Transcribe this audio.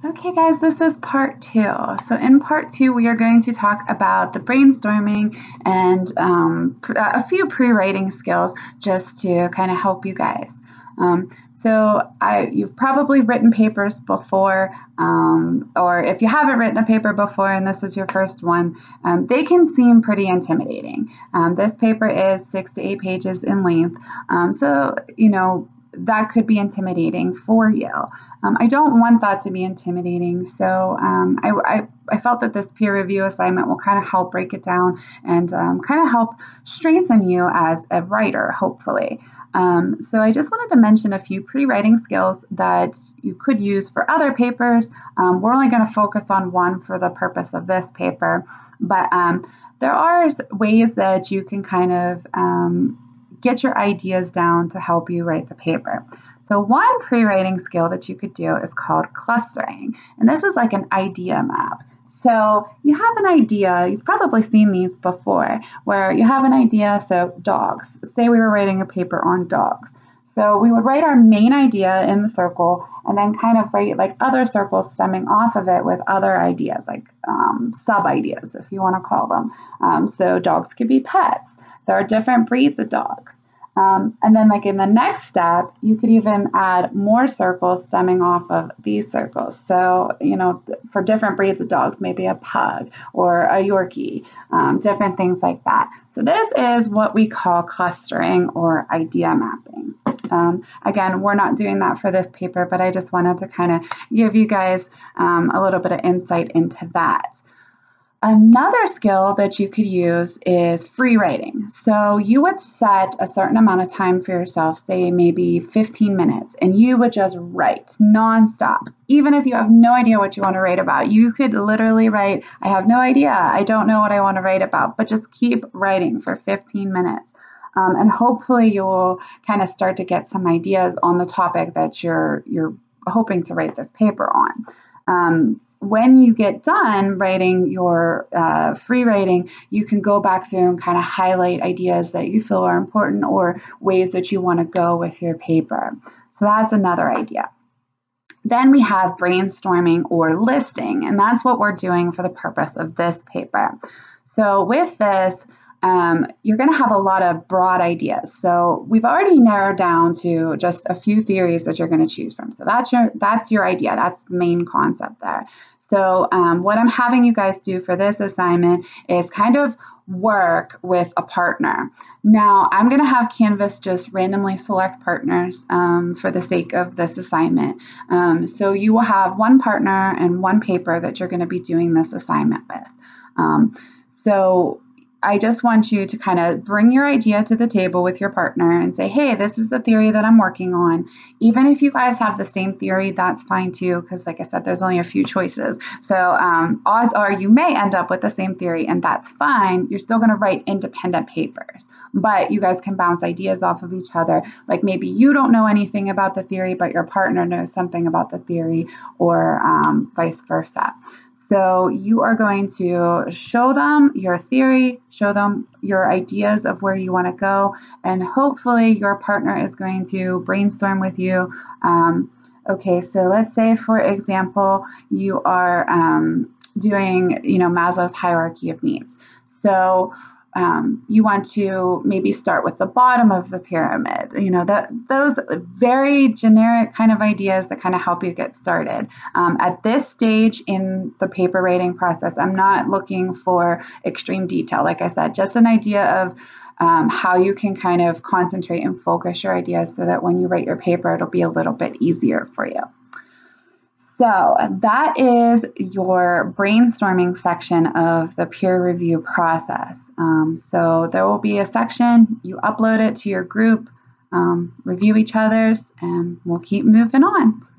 Okay, guys, this is part two. So in part two, we are going to talk about the brainstorming and a few pre-writing skills just to kind of help you guys. You've probably written papers before, or if you haven't written a paper before and this is your first one, they can seem pretty intimidating. This paper is 6 to 8 pages in length, that could be intimidating for you. I don't want that to be intimidating, so I felt that this peer review assignment will kind of help break it down and kind of help strengthen you as a writer, hopefully. So I just wanted to mention a few pre-writing skills that you could use for other papers. We're only going to focus on one for the purpose of this paper, but there are ways that you can kind of get your ideas down to help you write the paper. So one pre-writing skill that you could do is called clustering, and this is like an idea map. So you have an idea, you've probably seen these before, where you have an idea, so dogs. Say we were writing a paper on dogs. So we would write our main idea in the circle and then kind of write like other circles stemming off of it with other ideas, like sub-ideas, if you want to call them. So dogs could be pets. There are different breeds of dogs. And then like in the next step, you could even add more circles stemming off of these circles. So, for different breeds of dogs, maybe a pug or a Yorkie, different things like that. So this is what we call clustering or idea mapping. Again, we're not doing that for this paper, but I just wanted to kind of give you guys a little bit of insight into that. Another skill that you could use is free writing. So you would set a certain amount of time for yourself, say maybe 15 minutes, and you would just write nonstop. Even if you have no idea what you want to write about, you could literally write, I have no idea, I don't know what I want to write about, but just keep writing for 15 minutes. And hopefully you will kind of start to get some ideas on the topic that you're hoping to write this paper on. When you get done writing your free writing, you can go back through and kind of highlight ideas that you feel are important or ways that you want to go with your paper. So that's another idea. Then we have brainstorming or listing, and that's what we're doing for the purpose of this paper. So with this, you're going to have a lot of broad ideas. So we've already narrowed down to just a few theories that you're going to choose from. So that's your idea. That's the main concept there. So what I'm having you guys do for this assignment is kind of work with a partner. Now, I'm going to have Canvas just randomly select partners for the sake of this assignment. So you will have one partner and one paper that you're going to be doing this assignment with. So I just want you to kind of bring your idea to the table with your partner and say, hey, this is the theory that I'm working on. Even if you guys have the same theory, that's fine too, because like I said, there's only a few choices. So odds are you may end up with the same theory, and that's fine. You're still going to write independent papers, but you guys can bounce ideas off of each other. Like maybe you don't know anything about the theory, but your partner knows something about the theory, or vice versa. So you are going to show them your theory, show them your ideas of where you want to go, and hopefully your partner is going to brainstorm with you. Okay, so let's say, for example, you are doing, Maslow's hierarchy of needs. So you want to maybe start with the bottom of the pyramid, those very generic kind of ideas that kind of help you get started. At this stage in the paper writing process, I'm not looking for extreme detail. Like I said, just an idea of how you can kind of concentrate and focus your ideas so that when you write your paper, it'll be a little bit easier for you. So that is your brainstorming section of the peer review process. So there will be a section, you upload it to your group, review each other's, and we'll keep moving on.